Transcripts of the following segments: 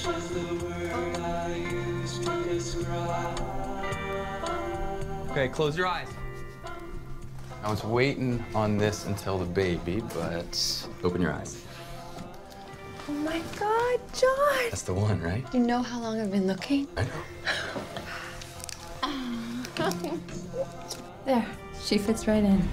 Okay, close your eyes. I was waiting on this until the baby, but open your eyes. Oh my God, John! That's the one, right? You know how long I've been looking? I know. There, she fits right in.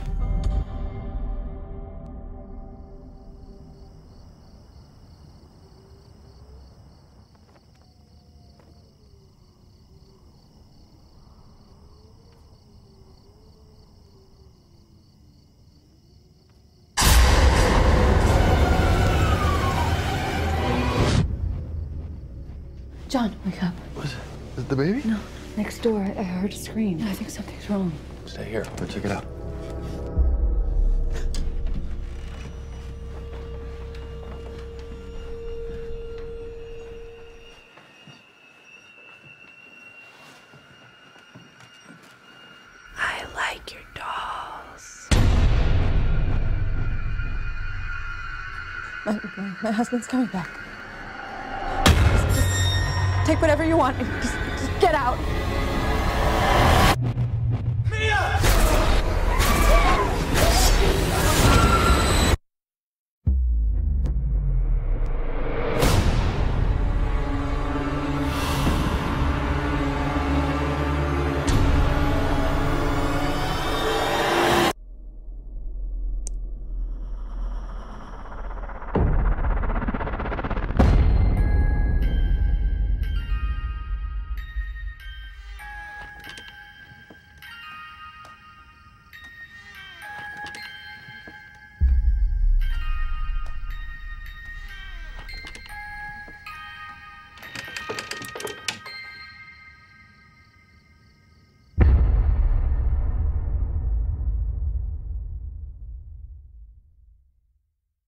John, wake up. What is it? Is it the baby? No, next door. I heard a scream. I think something's wrong. Stay here. I'll go check it out. I like your dolls. My husband's coming back. Just take whatever you want. Just get out.